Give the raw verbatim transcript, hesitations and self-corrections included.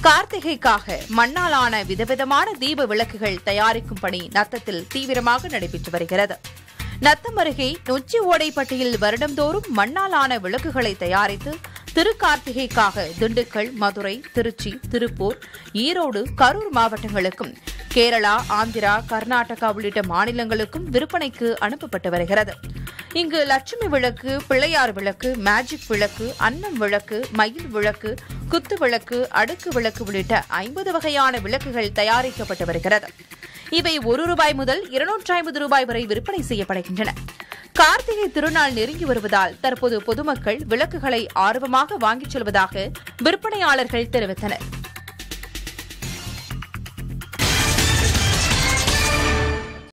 கார்த்திகைக்காக மண்ணாலான விதவிதமான தீப விளக்குகள் தயாரிக்கும் பணி நத்தத்தில் தீவிரமாக நடைபெற்று வருகிறது. நத்தம் அருகே நொச்சி ஓடைப்பட்டியில் வருடந்தோறும் மண்ணாலான விளக்குகளை தயாரித்து திருக்கார்த்திகைக்காக திண்டுக்கல், மதுரை, திருச்சி, திருப்பூர், ஈரோடு, கரூர் மாவட்டங்களுக்கும் கேரளா, ஆந்திரா, கர்நாடகா உள்ளிட்ட மாநிலங்களுக்கும் விற்பனைக்கு அனுப்பப்பட்டு வருகிறது. இங்கு லட்சுமி விளக்கு, பிள்ளையார் விளக்கு, மேஜிக் விளக்கு, அன்னம் விளக்கு, மயில் விளக்கு, குத்து விளக்கு, அடுக்கு விளக்கு உள்ளிட்ட ஐம்பது வகையான விளக்குகள் தயாரிக்கப்பட்டு வருகிறது. இவை ஒரு ரூபாய் முதல் இருநூற்றி ஐம்பது ரூபாய் வரை விற்பனை செய்யப்படுகின்றன. கார்த்திகை திருநாள் நெருங்கி வருவதால் தற்போது பொதுமக்கள் விளக்குகளை ஆர்வமாக வாங்கிச் செல்வதாக விற்பனையாளர்கள் தெரிவித்தனர்.